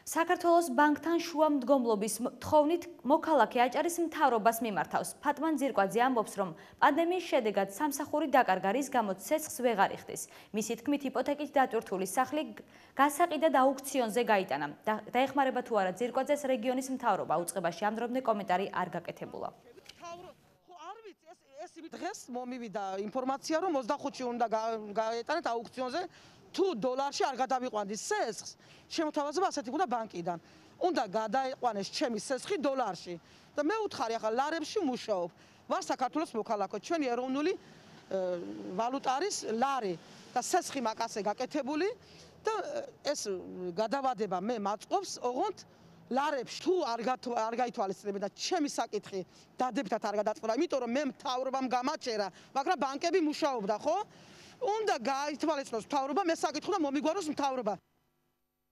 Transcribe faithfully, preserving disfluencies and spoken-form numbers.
საქართველოს ბანკთან შუამდგომლობის თხოვნით მოქალაქე აჭარის მთავრობას მიმართავს. ფატმან ძირკვაძე ამბობს, რომ პანდემიის შედეგად სამსახური დაკარგა, რის გამოც ცეცხლს ვეღარ იხდის. მისი თქმით, იპოთეკით დატვირთული სახლი გასაყიდად აუქციონზე გაიტანა. დაეხმარება თუ არა ძირკვაძეს რეგიონის მთავრობა, უწყებაში ამ დრომდე კომენტარი არ გაკეთებულა. დღეს მომივიდა ინფორმაცია, რომ ოცდახუთში უნდა გაეტანეთ აუქციონზე თუ დოლარში არ გადავიყვანდის ცეცხლს, შემოთავაზება ასეთი უნდა ბანკიდან. უნდა გადაიყვანეს ჩემი ცეცხლი დოლარში. და მე უთხარი ახლა ლარებში მუშაობ. ვარ საქართველოს მოქალაქე, ჩვენი ეროვნული ვალუტა არის ლარი და ცეცხლი მაკასე გაკეთებული და ეს გადავადება მე მაწყობს ოღონდ ლარებში თუ არ გაითვალისწინებენ და ჩემი საკითხი დადებითად არ გადაწყდა, იმიტომ რომ მე მთავრობამ გამაჩერა, მაგრამ ბანკები მუშაობდა, ხო? უნდა გაითვალისწინოს მთავრობა, მე საკითხი და მომიგვაროს მთავრობა.